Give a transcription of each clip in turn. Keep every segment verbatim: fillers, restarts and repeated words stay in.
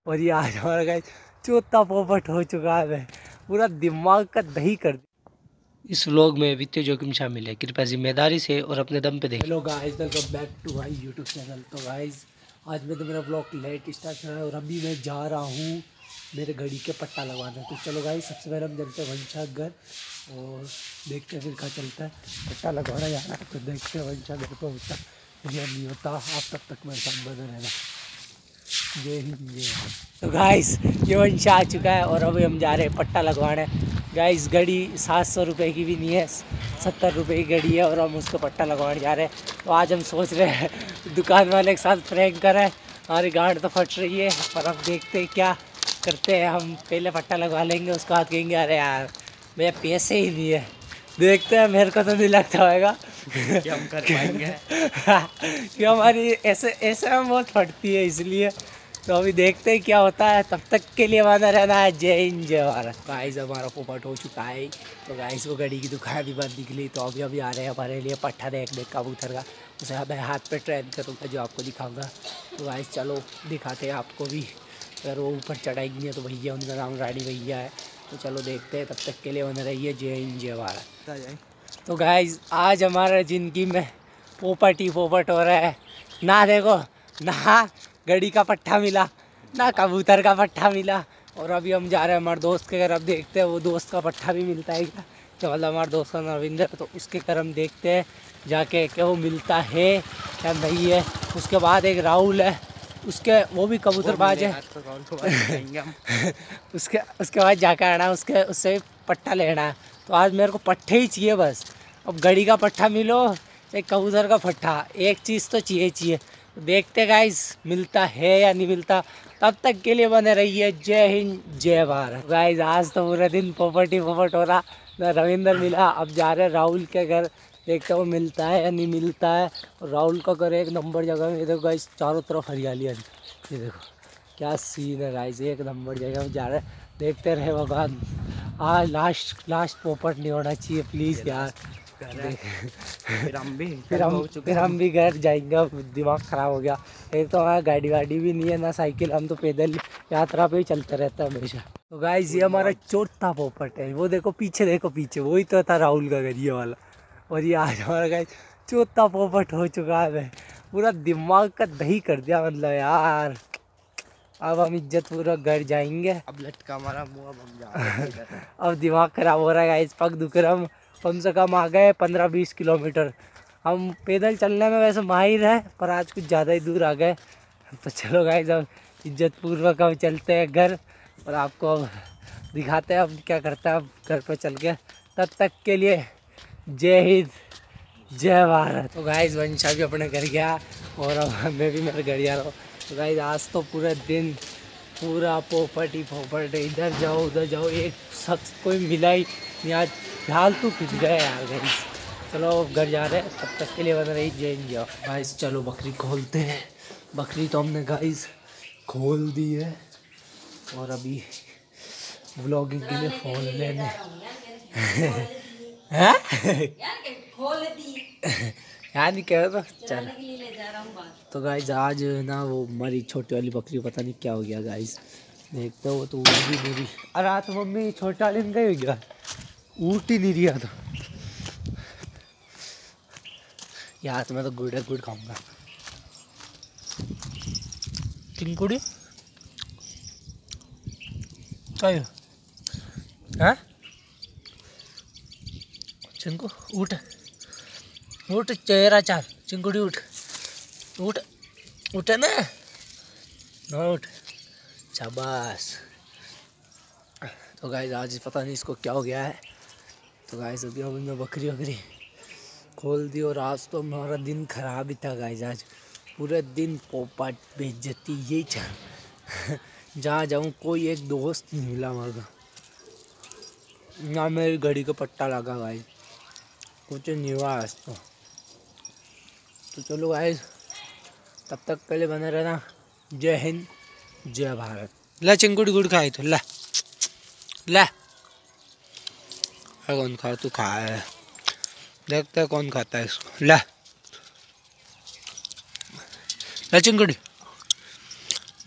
और ये आज हमारा गाइस चौथा पोपट हो चुका है, पूरा दिमाग का दही कर दिया। इस व्लॉग में वित्तीय जोखिम शामिल है, कृपया जिम्मेदारी से और अपने दम पे देखें। Hello guys, welcome back to my YouTube channel. तो गाइस आज मैं तो मेरा व्लॉग लेट स्टार्ट कर रहा है और अभी मैं जा रहा हूँ मेरे घड़ी के पट्टा लगवाना। तो चलो गाइस, सबसे पहले हम चलते हैं वंशा घर और देखते हैं फिर कहाँ चलता है। पट्टा लगवाना जाना है तो देखते हैं वंशा घर को होता या नहीं होता। आप तब तक मेरे साथ बने रहना। जय हिंद जय भारत। तो गाइस ये वंशा आ चुका है और अभी हम जा रहे हैं पट्टा लगवाने। गाइस घड़ी सात सौ रुपये की भी नहीं है, सत्तर रुपये की घड़ी है और हम उसको पट्टा लगवाने जा रहे हैं। तो आज हम सोच रहे हैं दुकान वाले के साथ प्रैंक करें। हमारी गांड तो फट रही है पर हम देखते हैं क्या करते हैं। हम पहले पट्टा लगवा लेंगे, उसके बाद कहेंगे अरे यार मेरे पैसे ही नहीं है। देखते हैं, मेरे को तो नहीं लगता होगा कि हम कर पाएंगे कि हमारी ऐसे ऐसे में बहुत फटती है, इसलिए तो अभी देखते हैं क्या होता है। तब तक के लिए बना रहना है। जय हिंद जय भारत। गाइस हमारा पोपट हो चुका है। तो गाइस वो घड़ी की दुकान भी बंद निकली, तो अभी अभी आ रहे हैं हमारे लिए पट्टा देखने कबूतर का। उसे मैं हाथ पे ट्रेन करूँगा जो आपको दिखाऊंगा। तो गाइस चलो दिखाते हैं आपको भी। अगर वो ऊपर चढ़ाएंगे तो भैया, उनका नाम रानी भैया है। तो चलो देखते हैं, तब तक के लिए बने रहिए। जय हिंद जय भारत। तो गाइस आज हमारा ज़िंदगी में पोपट ही पोपट हो रहा है। ना देखो ना घड़ी का पट्टा मिला, ना कबूतर का पट्टा मिला। और अभी हम जा रहे हैं हमारे दोस्त के घर। अब देखते हैं वो दोस्त का पट्टा भी मिलता है क्या। तो मतलब हमारे दोस्त का नविंदर, तो उसके घर हम देखते हैं जाके क्या वो मिलता है क्या नहीं है। उसके बाद एक राहुल है, उसके वो भी कबूतरबाज है। उसके उसके बाद जाकर आना, उसके उससे पट्टा लेना है। तो आज मेरे को पट्टे ही चाहिए बस। अब घड़ी का पट्टा मिलो, एक कबूतर का पट्टा, एक चीज़ तो चाहिए चाहिए। तो देखते गाइस मिलता है या नहीं मिलता। तब तक के लिए बने रहिए। जय हिंद जय भारत। गाइस आज तो पूरे दिन पोपट ही पोपट हो रहा। ना रविंदर मिला, अब जा रहे राहुल के घर, देखते वो मिलता है या नहीं मिलता है। और राहुल का घर एक नंबर जगह में। ये देखो गाइस चारों तरफ हरियाली है। ये देखो क्या सीन है गाइस, एक नंबर जगह में जा रहे हैं। देखते रहे भगवान, आज लास्ट लास्ट पोपट नहीं होना चाहिए प्लीज़ यार। फिर हम भी फिर हम फिर हम भी घर जाएंगे। अब दिमाग ख़राब हो गया। एक तो हमारा गाड़ी वाड़ी भी नहीं है, ना साइकिल, हम तो पैदल यात्रा पे ही चलते रहते हैं हमेशा। तो गाइस ये हमारा चौथा पोपट है। वो देखो पीछे, देखो पीछे, वही तो था राहुल का घर ये वाला। और ये आज हमारा गाइस चौथा पोपट हो चुका है। पूरा दिमाग का दही कर दिया मतलब यार। अब हम इज्जत पूर्वक घर जाएंगे। अब लटका हमारा मुँह, अब हम जा रहे हैं। अब दिमाग ख़राब हो रहा है गाइस, पग दुख रहा। हम कम से कम आ गए पंद्रह बीस किलोमीटर। हम पैदल चलने में वैसे माहिर है, पर आज कुछ ज़्यादा ही दूर आ गए। तो चलो गाइस अब इज्जत पूर्वक हम चलते हैं घर और आपको अब दिखाते हैं अब क्या करता है अब घर पर चल के। तब तक के लिए जय हिंद जय भारत। तो गाइस वंशा भी अपने घर गया और अब मैं भी मेरे घर जा रहा हूँ। तो गाइस आज तो पूरे दिन पूरा पोपट ही पोपट है। इधर जाओ उधर जाओ, एक शख्स कोई मिला ही नहीं आज। फालतू खिंच गए यार गाइस। चलो घर जा रहे हैं, तब तक के लिए बन रही जय हिंद जय। गाइस चलो बकरी खोलते हैं। बकरी तो हमने गाइस खोल दी है और अभी व्लॉगिंग के लिए फ़ोन लेने हैं यार नहीं कह रहा तो चल। तो गाइस आज ना वो हमारी छोटी वाली बकरी पता नहीं क्या हो गया गाइस। देखते हो तो उठ भी नहीं रही। अरे रात मम्मी छोटा वाली में गई हो गया, उठ ही नहीं रहा। तो यार तो मैं तो गुड़ है, गुड़ खाऊंगा। चिंकुड़ी क्या है चिंकू, उठ उठ चेहरा चार, चिंकुड़ी उठ उठ उठ ना ना उठ, शाबाश। तो गाइस आज पता नहीं इसको क्या हो गया है। तो गाइस अभी अभी मैं बकरी वकरी खोल दी और आज तो हमारा दिन खराब ही था गाइस। आज पूरे दिन पोपट बेइज्जती यही चल। जहाँ जाऊँ कोई एक दोस्त नहीं मिला हमारा, ना मेरी घड़ी का पट्टा लगा गाइस, कुछ नहीं हुआ आज तो। तो चलो गाइस तब तक के लिए बने रहना। जय हिंद जय भारत। ला चिंकुड़ी गुड़ खाई तो ला ला, कौन खा, तू खा है, देखते हैं कौन खाता है इसको। ला ला चिंकुड़ी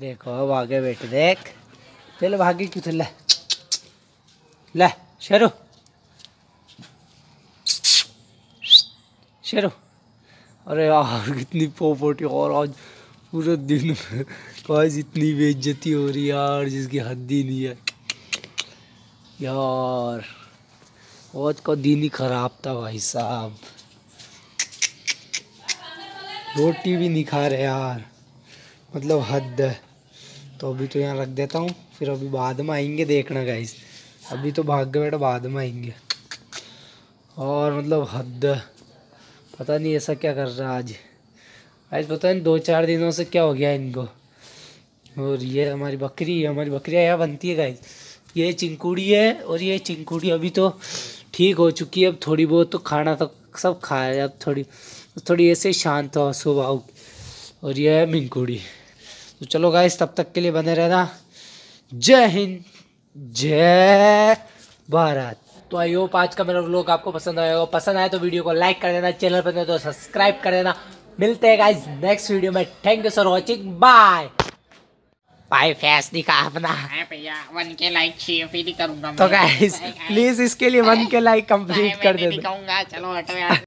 देखो अब आगे बैठे देख, पहले भागी क्यों थे? ले ले शेरू शेरू। अरे यार कितनी पोपोटी, और आज पूरे दिन में गाइस इतनी बेइज्जती हो रही यार जिसकी हद ही नहीं है यार। आज का दिन ही खराब था भाई साहब, रोटी भी नहीं खा रहे यार, मतलब हद है। तो अभी तो यहाँ रख देता हूँ, फिर अभी बाद में आएंगे देखना गाइस। अभी तो भाग गए बेटा, बाद में आएंगे। और मतलब हद है, पता नहीं ऐसा क्या कर रहा है आज आज पता नहीं दो चार दिनों से क्या हो गया इनको। और ये हमारी बकरी, हमारी बकरियाँ यहाँ बनती है गाइस। ये चिंकुड़ी है, और ये चिंकुड़ी अभी तो ठीक हो चुकी है, अब थोड़ी बहुत तो खाना तो सब खाया, अब थोड़ी थोड़ी ऐसे शांत हो स्वभाव। और ये है मिंकुड़ी। तो चलो गाइस तब तक के लिए बने रहना। जय हिंद, जय भारत। तो आई होप आज का मेरा व्लॉग आपको पसंद आया होगा। पसंद आया तो वीडियो को लाइक कर देना, चैनल पर नहीं तो सब्सक्राइब कर देना। मिलते हैं गाइस नेक्स्ट वीडियो में। Thank you for watching, bye bye. Face दिखा अपना भैया, वन के लाइक शेयर फिर ही करूंगा तो गाइस प्लीज इसके लिए वन के लाइक कंप्लीट कर देना। दिखाऊंगा, चलो हटो यार।